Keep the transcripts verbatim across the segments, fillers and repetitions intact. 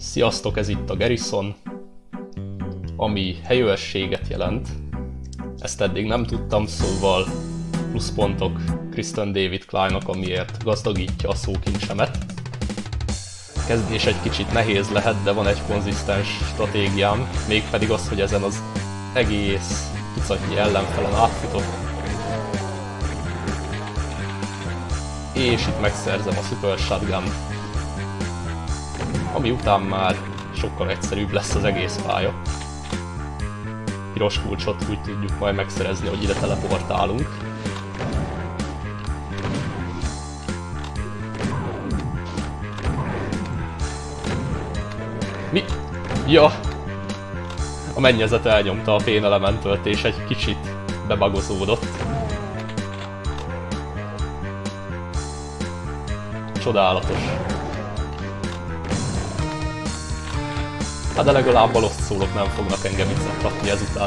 Sziasztok, ez itt a Garrison, ami helyőrséget jelent. Ezt eddig nem tudtam, szóval pluszpontok Kristen David Klein-nak, amiért gazdagítja a szókincsemet. Kezdés egy kicsit nehéz lehet, de van egy konzisztens stratégiám, mégpedig az, hogy ezen az egész tucatnyi ellenfelen átfutok. És itt megszerzem a Super Shotgun, ami után már sokkal egyszerűbb lesz az egész pálya. Piros kulcsot úgy tudjuk majd megszerezni, hogy ide teleportálunk. Mi? Ja! A mennyezet elnyomta a Pain Elementalt és egy kicsit bebagozódott. Csodálatos. Hát de legalább a Lost Soulok nem fognak engem itt zaklatni ezután.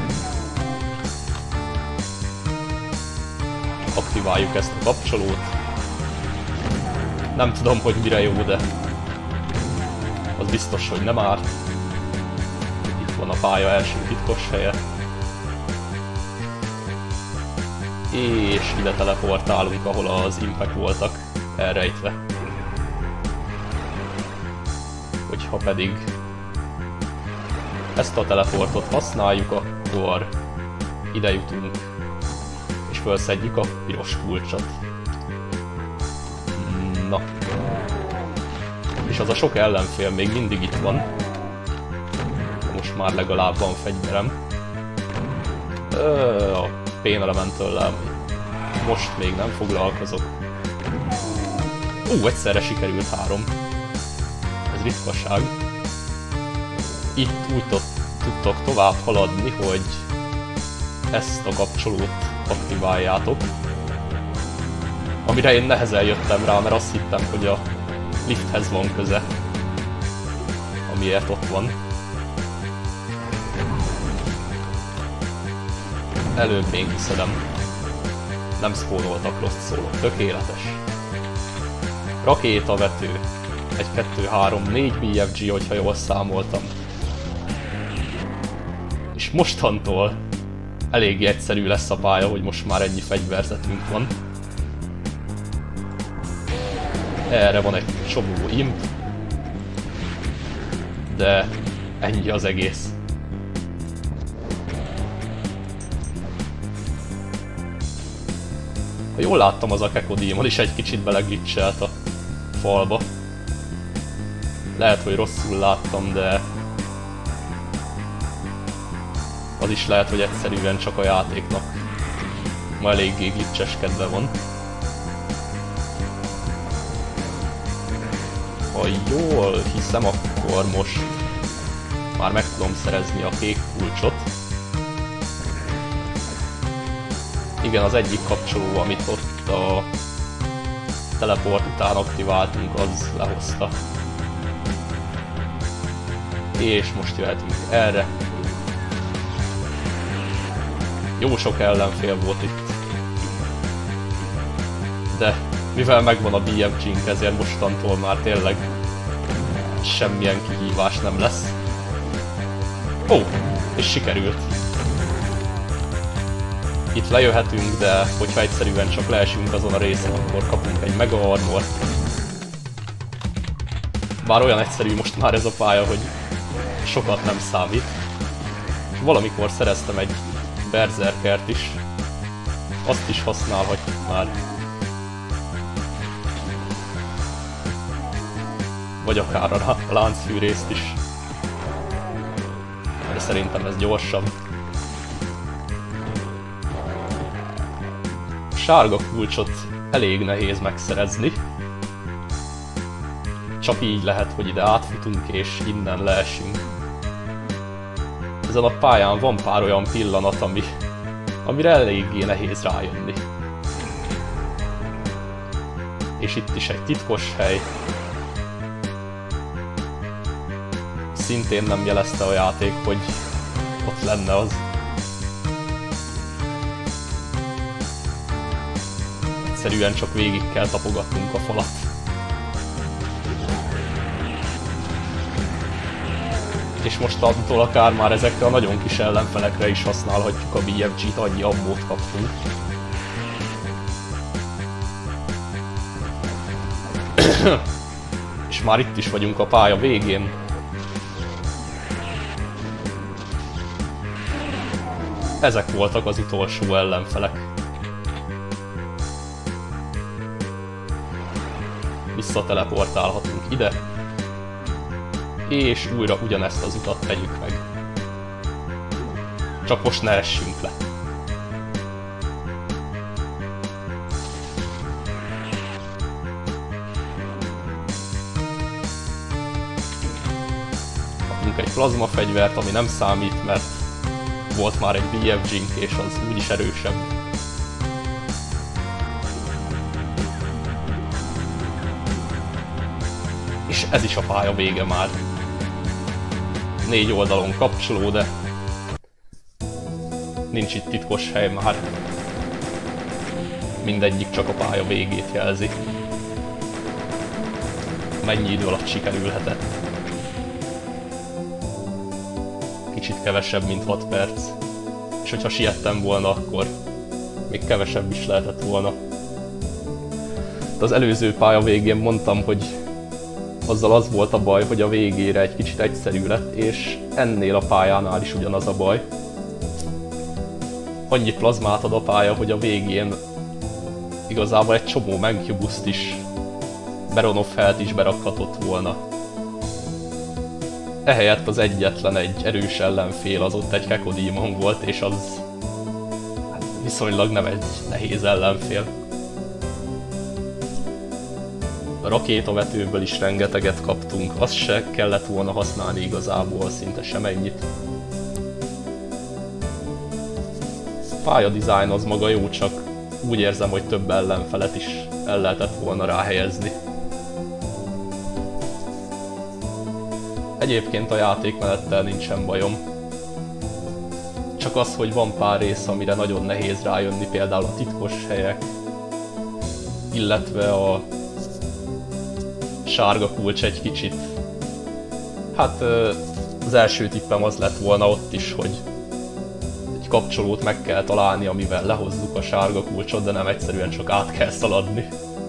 Aktiváljuk ezt a kapcsolót. Nem tudom, hogy mire jó, de az biztos, hogy nem árt. Itt van a pálya első titkos helye. És ide teleportálunk, ahol az impek voltak elrejtve. Hogyha pedig ezt a teleportot használjuk, akkor ide jutunk, és felszedjük a piros kulcsot. Na. És az a sok ellenfél még mindig itt van. Most már legalább van fegyverem. Ö, a Pain Elementallel most még nem foglalkozok. Ú, egyszerre sikerült három. Ez ritkaság. Itt úgy tudtok tovább haladni, hogy ezt a kapcsolót aktiváljátok. Amire én nehezen jöttem rá, mert azt hittem, hogy a lifthez van köze, amiért ott van. Előbb én kiszedem. Nem spónoltak Lost Soulok, tökéletes. Rakétavető. egy, kettő, három, négy bé ef gé, hogyha jól számoltam. És mostantól eléggé egyszerű lesz a pálya, hogy most már ennyi fegyverzetünk van. Erre van egy csomó imp, de ennyi az egész. Ha jól láttam, az a Kekodémon is egy kicsit beleglitchelt a falba. Lehet, hogy rosszul láttam, de az is lehet, hogy egyszerűen csak a játéknak ma eléggé glitcheskedve van. Ha jól hiszem, akkor most már meg tudom szerezni a kék kulcsot. Igen, az egyik kapcsoló, amit ott a teleport után aktiváltunk, az lehozta. És most jöhetünk erre. Jó sok ellenfél volt itt. De mivel megvan a bé ef gé-nk, ezért mostantól már tényleg semmilyen kihívás nem lesz. Ó, és sikerült. Itt lejöhetünk, de hogyha egyszerűen csak leesünk azon a részen, akkor kapunk egy mega armort. Bár olyan egyszerű most már ez a pálya, hogy sokat nem számít. És valamikor szereztem egy berserkert is. Azt is használhatjuk már. Vagy akár a láncfűrészt is. De szerintem ez gyorsabb. A sárga kulcsot elég nehéz megszerezni. Csak így lehet, hogy ide átfutunk és innen leesünk. Ezen a pályán van pár olyan pillanat, ami, amire eléggé nehéz rájönni. És itt is egy titkos hely. Szintén nem jelezte a játék, hogy ott lenne az. Egyszerűen csak végig kell tapogatnunk a falat. És mostantól akár már ezekre a nagyon kis ellenfelekre is használhatjuk a bé ef gét, annyi ammót kaptunk. És már itt is vagyunk a pálya végén. Ezek voltak az utolsó ellenfelek. Visszateleportálhatunk ide. És újra ugyanezt az utat tegyük meg. Csak most ne essünk le. Kapunk egy plazmafegyvert, ami nem számít, mert volt már egy bé ef gé-nk, és az úgyis erősebb. És ez is a pálya vége már. Négy oldalon kapcsoló, de nincs itt titkos hely már. Mindegyik csak a pálya végét jelzi. Mennyi idő alatt sikerülhetett? Kicsit kevesebb, mint hat perc. És hogyha siettem volna, akkor még kevesebb is lehetett volna. De az előző pálya végén mondtam, hogy azzal az volt a baj, hogy a végére egy kicsit egyszerű lett, és ennél a pályánál is ugyanaz a baj. Annyi plazmát ad a pálya, hogy a végén igazából egy csomó Mencubust is, Baron of Hell-t is berakhatott volna. Ehelyett az egyetlen egy erős ellenfél az ott egy Cacodemon volt, és az hát viszonylag nem egy nehéz ellenfél. A rakétavetőből is rengeteget kaptunk, azt se kellett volna használni igazából, szinte semennyit. A pályadizájn az maga jó, csak úgy érzem, hogy több ellenfelet is el lehetett volna ráhelyezni. Egyébként a játékmenettel nincsen bajom. Csak az, hogy van pár rész, amire nagyon nehéz rájönni, például a titkos helyek, illetve a sárga kulcs egy kicsit. Hát az első tippem az lett volna ott is, hogy egy kapcsolót meg kell találni, amivel lehozzuk a sárga kulcsot, de nem egyszerűen csak át kell szaladni.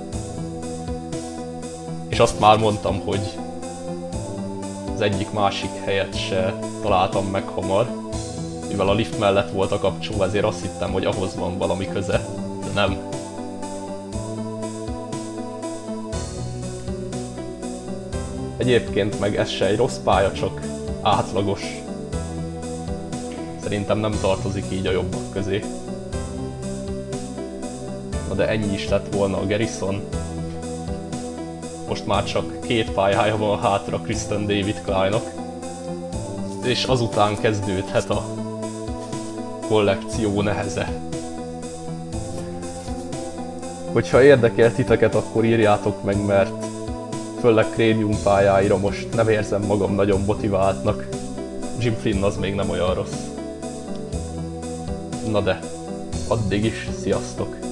És azt már mondtam, hogy az egyik másik helyet se találtam meg hamar. Mivel a lift mellett volt a kapcsoló, ezért azt hittem, hogy ahhoz van valami köze, de nem. Egyébként meg ez se egy rossz pálya, csak átlagos. Szerintem nem tartozik így a jobbak közé. Na de ennyi is lett volna a Garrison. Most már csak két pályája van hátra Kristen David Cline-nak. És azután kezdődhet a kollekció neheze. Hogyha érdekel titeket, akkor írjátok meg, mert főleg Cranium pályáira most nem érzem magam nagyon motiváltnak. Jim Flynn az még nem olyan rossz. Na de, addig is, sziasztok!